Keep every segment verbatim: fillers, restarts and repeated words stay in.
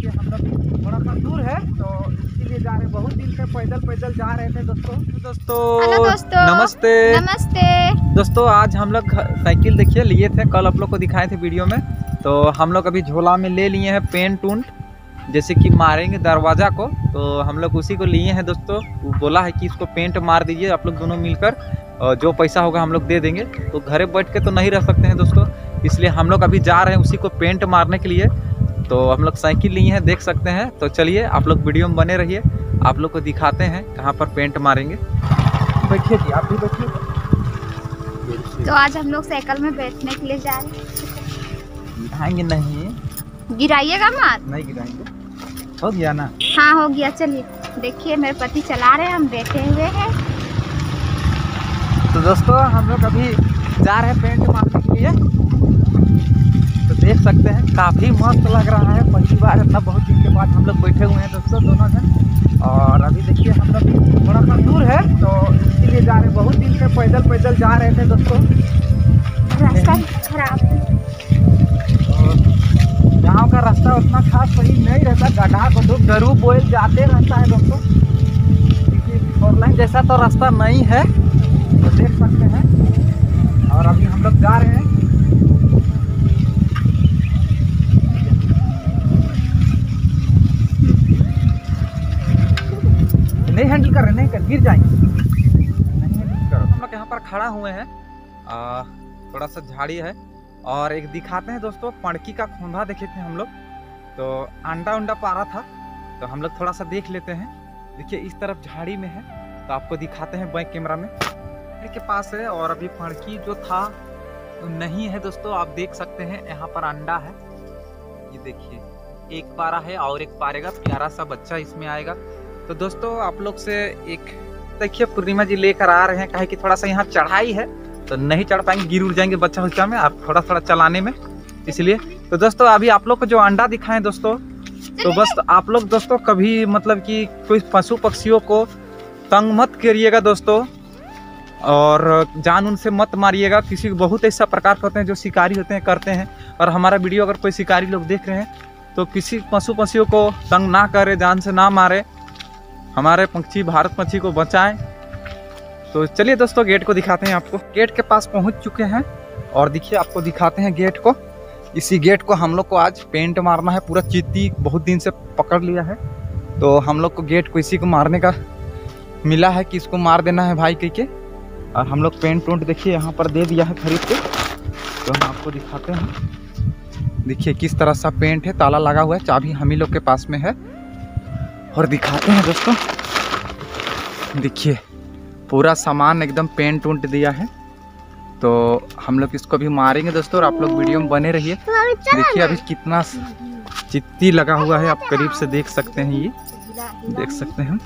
देखिए हम लोग थोड़ा सा दूर है तो इसीलिए जा रहे हैं, बहुत दिन से पैदल पैदल जा रहे थे दोस्तों। दोस्तों हेलो दोस्तों, नमस्ते नमस्ते दोस्तों। आज हम लोग साइकिल देखिए लिए थे, कल आप लोग को दिखाए थे वीडियो में। तो हम लोग अभी झोला में ले लिए हैं पेंट उंट, जैसे कि मारेंगे दरवाज़ा को, तो हम लोग उसी को लिए हैं दोस्तों। वो बोला है कि इसको पेंट मार दीजिए आप लोग दोनों मिलकर, और जो पैसा होगा हम लोग दे देंगे। तो घरे बैठ के तो नहीं रह सकते हैं दोस्तों, इसलिए हम लोग अभी जा रहे हैं उसी को पेंट मारने के लिए। तो हम लोग साइकिल लिए हैं, देख सकते हैं। तो चलिए आप लोग वीडियो में बने रहिए, आप लोग को दिखाते हैं कहाँ पर पेंट मारेंगे। बैठिए जी, आप भी बैठिए। तो आज हम लोग साइकिल में बैठने के लिए जा रहे हैं। गिराएंगे नहीं, गिराइएगा मत। नहीं गिराएंगे, हो गया ना। हाँ हो गया। चलिए देखिए मेरे पति चला रहे हैं, हम बैठे हुए हैं। तो दोस्तों हम लोग अभी जा रहे हैं पेंट मारने के लिए। तो देख सकते हैं काफ़ी मस्त लग रहा है, पहली बार इतना बहुत दिन के बाद हम लोग बैठे हुए हैं दोस्तों दोनों जन। और अभी देखिए हम लोग थोड़ा सा दूर है तो इसीलिए जा रहे हैं, बहुत दिन से पैदल पैदल जा रहे थे दोस्तों। रास्ता खराब है, यहाँ का रास्ता उतना खास सही नहीं रहता, गड्ढा को तो गरू बोल जाते रहता है दोस्तों। फोर लाइन जैसा तो रास्ता नहीं है, तो देख सकते हैं। और अभी हम लोग जा रहे हैं। नहीं हैंडल कर रहे, नहीं कर, गिर जाएंगे। नहीं हैंडल करो। हम लोग यहाँ पर खड़ा हुए हैं, आ, थोड़ा सा झाड़ी है। और एक दिखाते हैं दोस्तों, पणकी का खोंधा देखे थे हम लोग, तो अंडा उंडा पारा था, तो हम लोग थोड़ा सा देख लेते हैं। देखिए इस तरफ झाड़ी में है, तो आपको दिखाते हैं बैक कैमरा में के पास है। और अभी पणकी जो था नहीं है दोस्तों, आप देख सकते हैं यहाँ पर अंडा है। ये देखिए एक पारा है और एक पारेगा, प्यारा सा बच्चा इसमें आएगा। तो दोस्तों आप लोग से एक देखिए पूर्णिमा जी लेकर आ रहे हैं, काहे कि थोड़ा सा यहाँ चढ़ाई है तो नहीं चढ़ पाएंगे, गिर उड़ जाएंगे बच्चा बच्चा में, आप थोड़ा थोड़ा चलाने में, इसलिए। तो दोस्तों अभी आप लोग को जो अंडा दिखाएं दोस्तों, तो बस आप लोग दोस्तों कभी मतलब कि कोई पशु पक्षियों को तंग मत करिएगा दोस्तों, और जान उनसे मत मारिएगा। किसी बहुत ऐसा प्रकार के होते हैं जो शिकारी होते हैं, करते हैं। और हमारा वीडियो अगर कोई शिकारी लोग देख रहे हैं तो किसी पशु पक्षियों को तंग ना करे, जान से ना मारे, हमारे पंछी भारत पंछी को बचाएं। तो चलिए दोस्तों गेट को दिखाते हैं आपको। गेट के पास पहुंच चुके हैं और देखिए आपको दिखाते हैं गेट को। इसी गेट को हम लोग को आज पेंट मारना है, पूरा चीती बहुत दिन से पकड़ लिया है, तो हम लोग को गेट को इसी को मारने का मिला है कि इसको मार देना है भाई कह के। और हम लोग पेंट उंट देखिए यहाँ पर दे दिया है खरीद के, तो हम आपको दिखाते हैं। देखिए किस तरह सा पेंट है, ताला लगा हुआ है, चाबी हम ही लोग के पास में है। और दिखाते हैं दोस्तों, देखिए पूरा सामान एकदम पेंट उंट दिया है। तो हम लोग इसको भी मारेंगे दोस्तों, और आप लोग वीडियो में बने रहिए। देखिए अभी कितना चित्ती लगा हुआ है, आप करीब से देख सकते हैं, ये देख सकते हैं।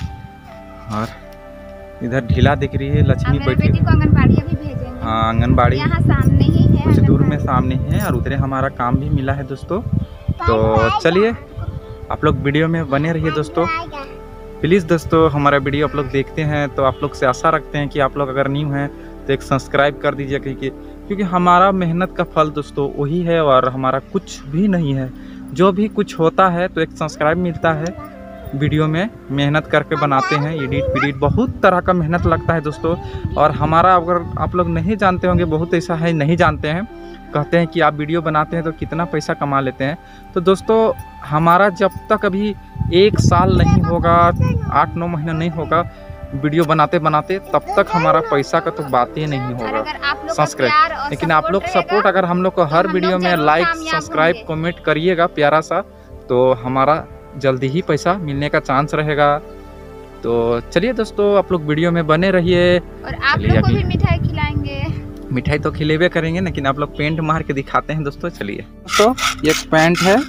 और इधर ढीला दिख रही है, लक्ष्मी बैठी है। आंगनबाड़ी अभी भेजेंगे। हाँ आंगनबाड़ी यहाँ सामने ही है, कुछ दूर में सामने है, और उधर हमारा काम भी मिला है दोस्तों। तो चलिए आप लोग वीडियो में बने रहिए दोस्तों, प्लीज़ दोस्तों। हमारा वीडियो आप लोग देखते हैं तो आप लोग से आशा रखते हैं कि आप लोग अगर न्यू हैं तो एक सब्सक्राइब कर दीजिए, क्योंकि क्योंकि हमारा मेहनत का फल दोस्तों वही है, और हमारा कुछ भी नहीं है। जो भी कुछ होता है तो एक सब्सक्राइब मिलता है। वीडियो में मेहनत करके बनाते हैं, एडिट वीडिट बहुत तरह का मेहनत लगता है दोस्तों। और हमारा अगर आप लोग नहीं जानते होंगे, बहुत ऐसा है नहीं जानते हैं, कहते हैं कि आप वीडियो बनाते हैं तो कितना पैसा कमा लेते हैं। तो दोस्तों हमारा जब तक अभी एक साल नहीं होगा, आठ नौ महीना नहीं होगा वीडियो बनाते बनाते, तब तक हमारा पैसा का तो बात ही नहीं होगा सब्सक्राइब। लेकिन आप लोग सपोर्ट अगर हम लोग को हर वीडियो में लाइक सब्सक्राइब कमेंट करिएगा प्यारा सा, तो हमारा जल्दी ही पैसा मिलने का चांस रहेगा। तो चलिए दोस्तों आप लोग वीडियो में बने रहिए, और आप लोग को भी मिठाई खिलाएंगे। मिठाई तो खिलेबे करेंगे, लेकिन आप लोग पेंट मार के दिखाते हैं दोस्तों। चलिए दोस्तों ये पेंट है,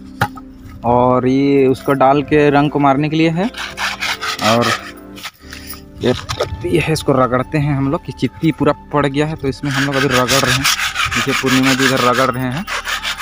और ये उसको डाल के रंग को मारने के लिए है। और ये पत्ती है, इसको रगड़ते हैं हम लोग, कि चित्ती पूरा पड़ गया है, तो इसमें हम लोग अभी रगड़ रहे हैं। देखिए पूर्णिमा जी इधर रगड़ रहे हैं,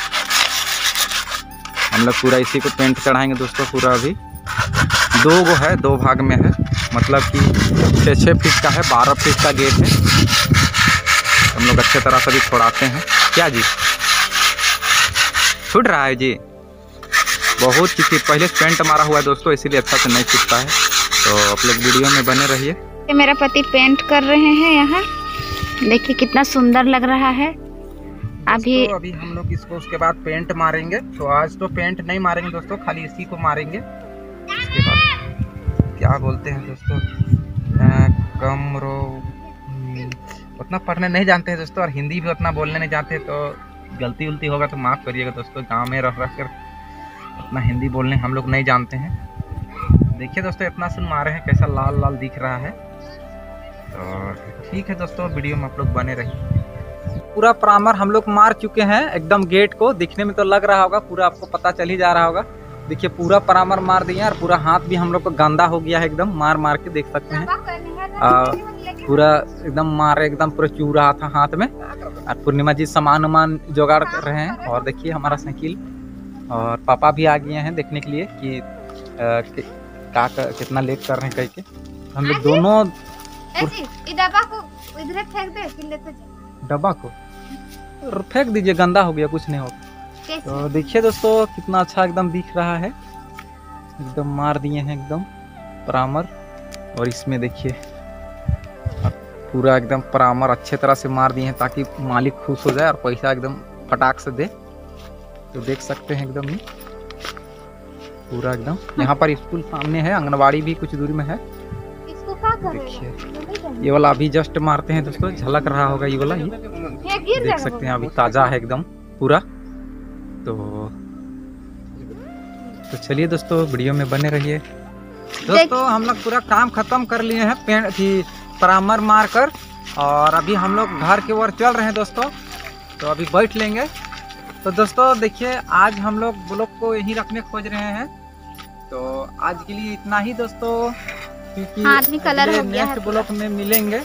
हम लोग पूरा इसी को पेंट चढ़ाएंगे दोस्तों। पूरा अभी दो गो है, दो भाग में है, मतलब कि छः छः फीट का है, बारह फीट का गेट है। हम लोग अच्छे तरह से भी छोड़ाते हैं। क्या जी छूट रहा है जी? बहुत चिपकी, पहले पेंट मारा हुआ है दोस्तों, इसीलिए अच्छा से नहीं चिपका है। तो आप लोग वीडियो में बने रहिए। मेरा पति पेंट कर रहे हैं यहाँ, देखिए कितना सुंदर लग रहा है। अभी तो अभी हम लोग इसको उसके बाद पेंट मारेंगे। तो आज तो पेंट नहीं मारेंगे दोस्तों, खाली इसी को मारेंगे। इसके बाद क्या बोलते हैं दोस्तों, कमरो उतना पढ़ने नहीं जानते हैं दोस्तों, और हिंदी भी उतना बोलने नहीं जानते, तो गलती उल्टी होगा तो माफ़ करिएगा दोस्तों। गांव में रह रह कर उतना हिंदी बोलने हम लोग नहीं जानते हैं। देखिए दोस्तों इतना सुन मारे हैं, कैसा लाल लाल दिख रहा है। तो ठीक है दोस्तों, वीडियो में आप लोग बने रहिए। पूरा प्राइमर हम लोग मार चुके हैं एकदम गेट को, दिखने में तो लग रहा होगा, पूरा आपको पता चल ही जा रहा होगा। देखिए पूरा प्राइमर मार दिया, और पूरा हाथ भी हम लोग को गंदा हो गया है एकदम, मार मार के देख सकते हैं। आ, पूरा एकदम मारे, एकदम पूरा चू रहा था हाथ में। और पूर्णिमा जी सामान वामान जुगाड़ कर रहे हैं। और देखिए हमारा साइकिल, और पापा भी आ गए हैं देखने के लिए कि का कितना लेट कर रहे हैं कह के। हम लोग दोनों डब्बा को इधर फेंक दे, फिर लेते जाओ। डब्बा को फेंक दीजिए, गंदा हो गया, कुछ नहीं होगा। तो देखिए दोस्तों कितना अच्छा एकदम दिख रहा है, एकदम मार दिए हैं एकदम प्राइमर। और इसमें देखिए पूरा एकदम प्राइमर अच्छे तरह से मार दिए हैं, ताकि मालिक खुश हो जाए और पैसा एकदम फटाक से दे। तो देख सकते हैं एकदम ही पूरा एकदम। यहाँ पर स्कूल सामने है, आंगनबाड़ी भी कुछ दूरी में है। देखिए ये वाला अभी जस्ट मारते हैं दोस्तों, झलक रहा होगा ये वाला, ये देख सकते हैं अभी ताजा है एकदम पूरा। तो तो चलिए दोस्तों वीडियो में बने रहिए। दोस्तों हम लोग पूरा काम खत्म कर लिए हैं, पेंट थी प्राइमर मार कर, और अभी हम लोग घर की ओर चल रहे हैं दोस्तों। तो अभी बैठ लेंगे। तो दोस्तों देखिए आज हम लोग ब्लॉग को यहीं रखने खोज रहे हैं। तो आज के लिए इतना ही दोस्तों, क्योंकि कलर नेक्स्ट ब्लॉग में मिलेंगे।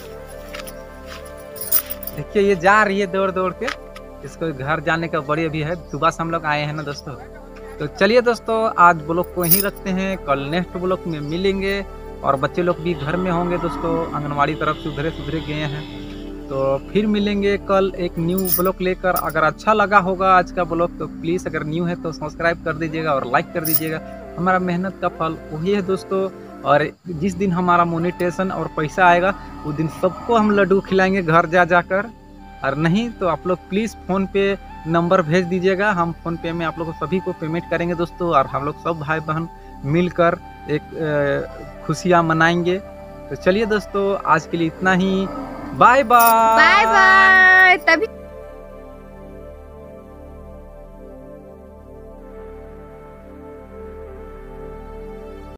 देखिए ये जा रही है दौड़ दौड़ के, इसको घर जाने का बड़ी अभी है, सुबह से हम लोग आए हैं ना दोस्तों। तो चलिए दोस्तों आज ब्लॉग को यहीं रखते हैं, कल नेक्स्ट ब्लॉग में मिलेंगे। और बच्चे लोग भी घर में होंगे दोस्तों, आंगनवाड़ी तरफ से उधरे सुधरे गए हैं। तो फिर मिलेंगे कल एक न्यू ब्लॉग लेकर। अगर अच्छा लगा होगा आज का ब्लॉग तो प्लीज़, अगर न्यू है तो सब्सक्राइब कर दीजिएगा और लाइक कर दीजिएगा। हमारा मेहनत का फल वही है दोस्तों। और जिस दिन हमारा मोनेटाइजेशन और पैसा आएगा उस दिन सबको हम लड्डू खिलाएंगे घर जा जाकर। और नहीं तो आप लोग प्लीज़ फ़ोन पे नंबर भेज दीजिएगा, हम फ़ोन पे में आप लोग को सभी को पेमेंट करेंगे दोस्तों। और हम लोग सब भाई बहन मिलकर एक खुशियाँ मनाएंगे। तो चलिए दोस्तों आज के लिए इतना ही, बाय बाय बाय बाय। तभी